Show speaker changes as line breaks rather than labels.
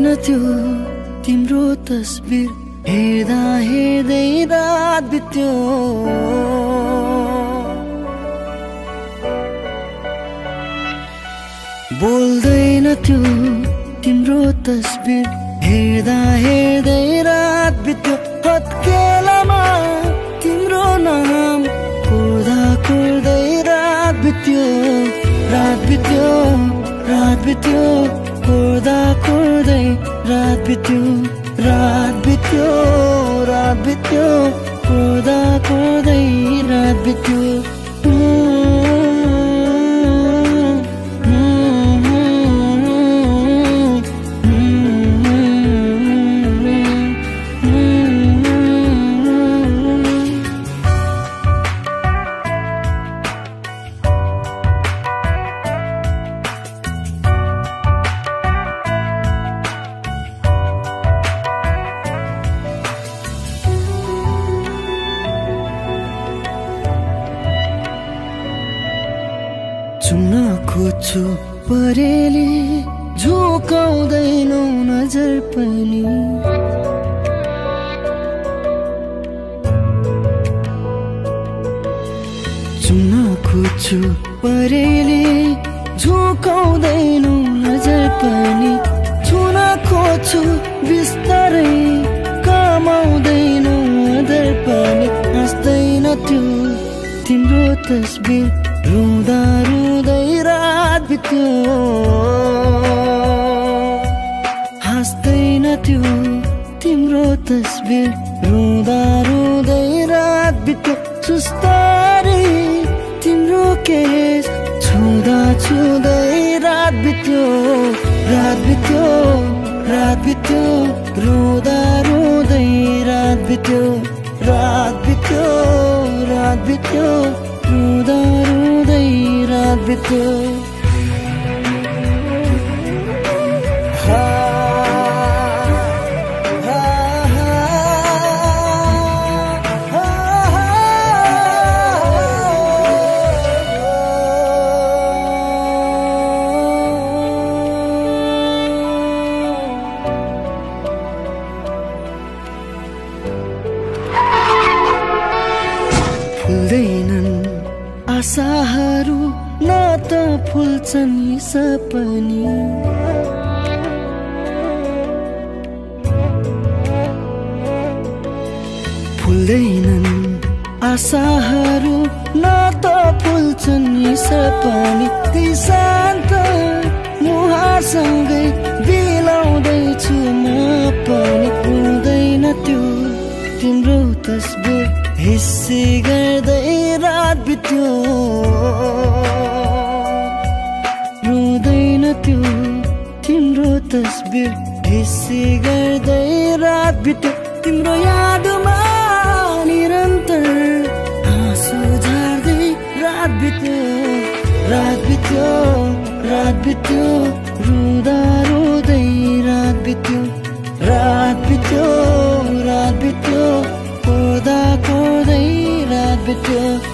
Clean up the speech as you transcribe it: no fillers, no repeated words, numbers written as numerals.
त्यो तिम्रो तस्बिर हेर्दा हेर्दै रात बित्यो बोल्दैन त्यो तिम्रो तस्बिर हेर्दा हेर्दै रात बित्यो हत्केलामा तिम्रो नाम कोर्दा कोर्दै रात बित्यो रात बित्यो रात बित्यो कोर्दा कोर्दै रात बित्यो रात बित्यो रात बित्यो कोर्दा कोर्दै रात बित्यो खोज्छु परेले झुकाउँदैनौ नजर पनि चुम्न खोज्छु परेले झुकाउँदैनौ नजर पनि छुन खोज्छु बिस्तारै कमाउँदैनौ नजर पनि हाँस्दैन त्यो तिम्रो तस्बिर रुँदा रुँदै रात बित्यो हाँस्दैन त्यो तिम्रो तस्बिर रुँदा रुँदै रात बित्यो सुस्तारी तिम्रो केस छुँदा छुँदै रात बित्यो रात बित्यो रात बित्यो रुँदा रुँदै रात बित्यो रात बित्यो रात बित्यो रुँदा रुँदै रात बित्यो आशाहरू न त फुल्छन् यी सपनी फुल्दैनन् आशाहरू न त फुल्छन् यी सपनी ती शान्त मुहारसँगै बिलाउँदैछु म पनि रुँदैन त्यो तिम्रो तस्बिर हिस्से गर्दै रात बित्यो रुँदैन त्यो तिम्रो तस्बिर हिस्से गर्दै रात बित्यो तिम्रो यादमा निरन्तर आँसु झार्दै रात बित्यो रात बित्यो रात बित्यो रुँदा रुँदै रात बित्यो रात बित्यो रात बित्यो कोर्दा कोर्दै रात बित्यो